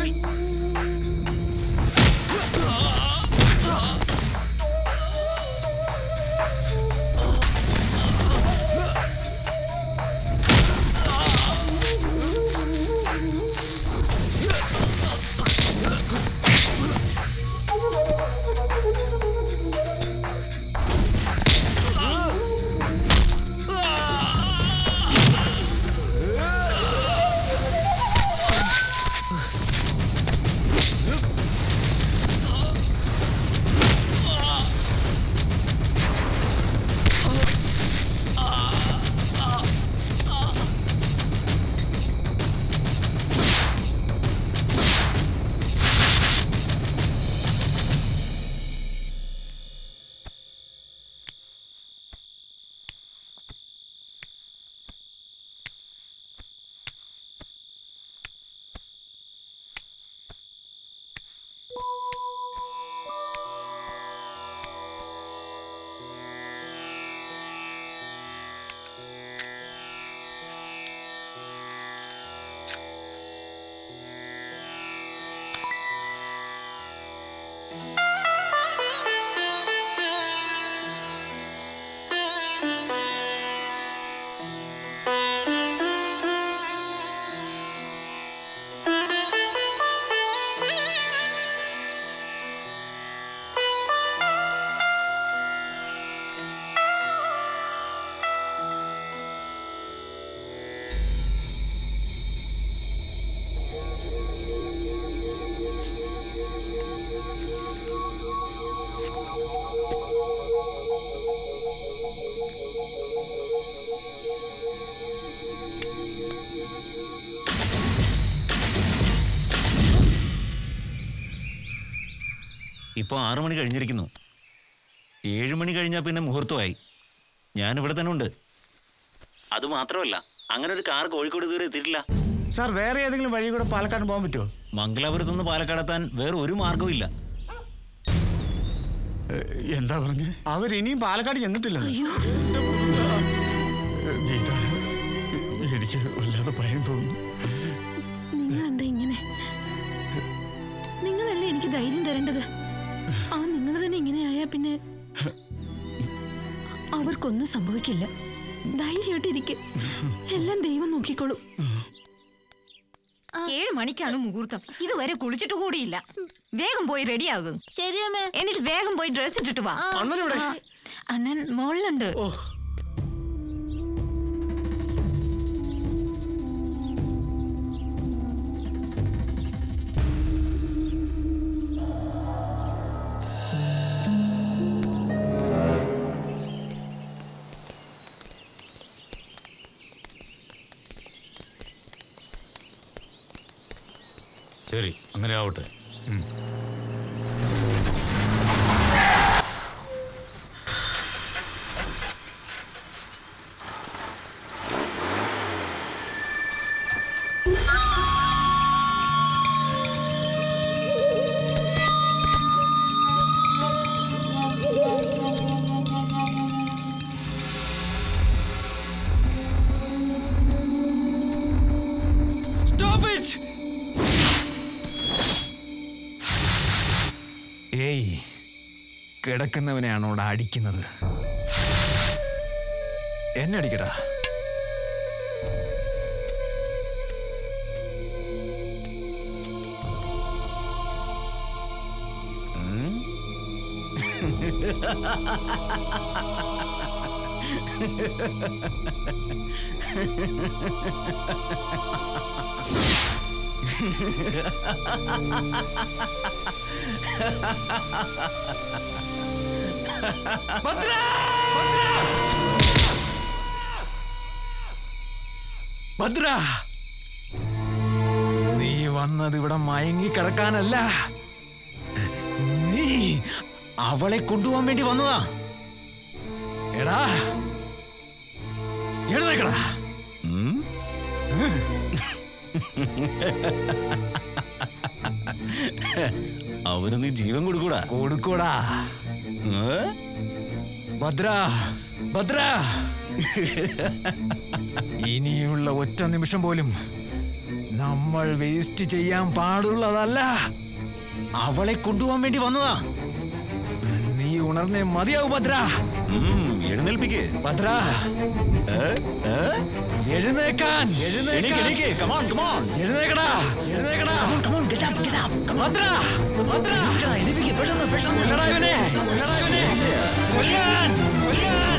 ഇപ്പോൾ 6 മണി കഴിഞ്ഞിരിക്കുന്നു. 7 മണി കഴിഞ്ഞാൽ പിന്നെ മുഹൂർത്തമായി. ഞാനിവിടെ തന്നെ ഉണ്ട്. അതുമാത്രമല്ല, അങ്ങനെ ഒരു കാർ കോഴിക്കോട് ഇതുവരെ എത്തിയിട്ടില്ല. സാർ, വേറെ ഏതെങ്കിലും വഴി കൂടെ പാലക്കാട് പോകാൻ പറ്റുമോ? മംഗലാപുരത്ത് നിന്ന് പാലക്കാട് എത്താൻ വേറെ ഒരു മാർഗവും ഇല്ല. എന്താ പറഞ്ഞേ? അവരിനിയും പാലക്കാട് ചെന്നിട്ടില്ല. എനിക്ക് വല്ലാതെ ഭയം തോന്നുന്നു. നിങ്ങളെന്താ ഇങ്ങനെ? നിങ്ങളല്ലേ എനിക്ക് ധൈര്യം തരേണ്ടത്. ആ നിങ്ങൾ തന്നെ ഇങ്ങനെ ആയാ പിന്നെ അവർക്കൊന്നും സംഭവിക്കില്ല. ധൈര്യമായിട്ടിരിക്കും. എല്ലാം ദൈവം നോക്കിക്കോളും. 7 മണിക്കാണ് മുഹൂർത്തം. ഇതുവരെ കുളിച്ചിട്ട് കൂടിയില്ല. വേഗം പോയി റെഡിയാകും. ശരിയമ്മേ. എന്നിട്ട് വേഗം പോയി ഡ്രസ് ഇട്ടിട്ട് വാ. അണ്ണൻ മോളിലുണ്ട്. ശരി, അങ്ങനെ ആവട്ടെ. ഏയ്, കിടക്കുന്നവനെയാണോ അടിക്കുന്നത്? എന്നെ അടിക്കടാ. ഭദ്ര, ഭദ്ര, നീ വന്നത് ഇവിടെ മയങ്ങി കിടക്കാനല്ല. നീ അവളെ കൊണ്ടുപോകാൻ വേണ്ടി വന്നതാ. എടാ, എഴുന്നേക്കടാ. അവന് നീ ജീവൻ കൊടുക്കൂടാ. കൊടുക്കൂടാ. ഭദ്ര, ഭദ്ര, ഇനിയുള്ള ഒറ്റ നിമിഷം പോലും നമ്മൾ വേസ്റ്റ് ചെയ്യാൻ പാടുള്ളതല്ല. അവളെ കൊണ്ടുപോകാൻ വേണ്ടി വന്നതാ. നീ ഉണർന്നേ മതിയാവും ഭദ്ര. എഴുന്നേൽപ്പിക്ക് ഭദ്ര, എഴുന്നേക്കാൻ. എഴുന്നേക്കടാ, എഴുന്നേക്കടാ. ഭദ്ര, ഭദ്ര. കൊല്ലടാ ഇവനെ, കൊല്ലടാ ഇവനെ. കൊല്ലാൻ, കൊല്ലാൻ.